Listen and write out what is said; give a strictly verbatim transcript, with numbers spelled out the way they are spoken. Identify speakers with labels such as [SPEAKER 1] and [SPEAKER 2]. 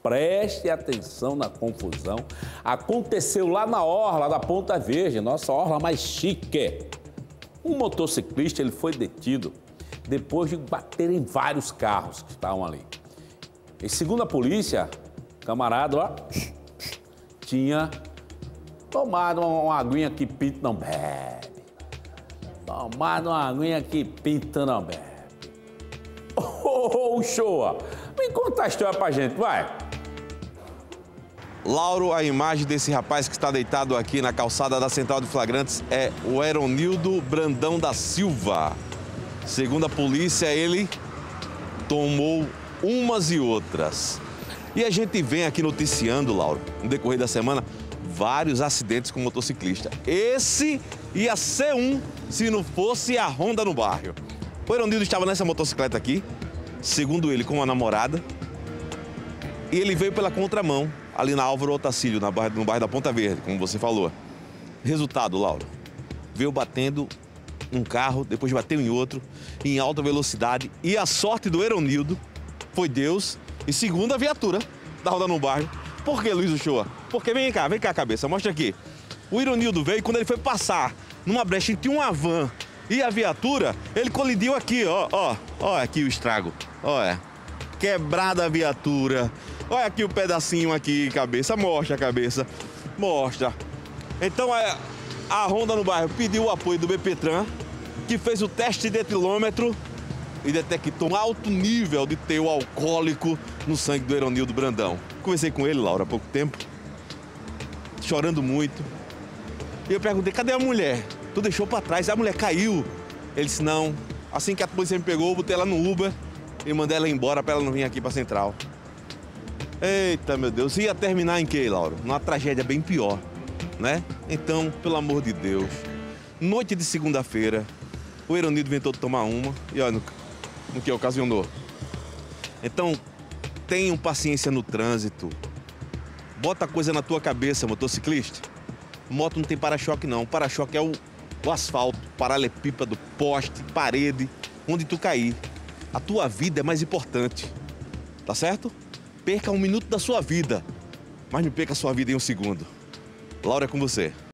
[SPEAKER 1] Preste atenção na confusão. Aconteceu lá na orla da Ponta Verde, nossa orla mais chique. Um motociclista ele foi detido depois de bater em vários carros que estavam ali. E segundo a polícia, o camarada lá tinha tomado uma aguinha que pinta não bebe. Tomado uma aguinha que pinta não bebe. Ô, oh, Shoa, me conta a história pra gente, vai.
[SPEAKER 2] Lauro, a imagem desse rapaz que está deitado aqui na calçada da Central de Flagrantes é o Eronildo Brandão da Silva. Segundo a polícia, ele tomou umas e outras. E a gente vem aqui noticiando, Lauro, no decorrer da semana, vários acidentes com motociclista. Esse ia ser um se não fosse a Honda no bairro. O Eronildo estava nessa motocicleta aqui, segundo ele, com uma namorada, e ele veio pela contramão, ali na Álvaro Otacílio, no bairro, no bairro da Ponta Verde, como você falou. Resultado, Lauro, veio batendo um carro, depois bateu em outro, em alta velocidade, e a sorte do Eronildo foi Deus e segundo a viatura da Honda no bairro. Por que, Luiz Uchoa? Porque, vem cá, vem cá, cabeça, mostra aqui. O Eronildo veio, quando ele foi passar numa brecha entre uma van e a viatura, ele colidiu aqui, ó, ó, ó aqui o estrago, ó, é, quebrada a viatura. Olha aqui o pedacinho aqui, cabeça, mostra a cabeça, mostra. Então é, a Honda no bairro pediu o apoio do BPTran, que fez o teste de etilômetro e detectou um alto nível de teor alcoólico no sangue do Eronildo Brandão. Conversei com ele, Laura, há pouco tempo, chorando muito. E eu perguntei, cadê a mulher? Tu deixou pra trás, a mulher caiu. Ele disse, não. Assim que a polícia me pegou, eu botei ela no Uber e mandei ela embora pra ela não vir aqui pra Central. Eita, meu Deus, ia terminar em quê, Lauro? Numa tragédia bem pior, né? Então, pelo amor de Deus, noite de segunda-feira, o Eronildo inventou de tomar uma e olha no, no que ocasionou. Então, tenham paciência no trânsito. Bota a coisa na tua cabeça, motociclista. Moto não tem para-choque, não. Para-choque é o, o asfalto, paralelepípedo, poste, parede, onde tu cair. A tua vida é mais importante, tá certo? Perca um minuto da sua vida, mas não perca a sua vida em um segundo. Laura, é com você.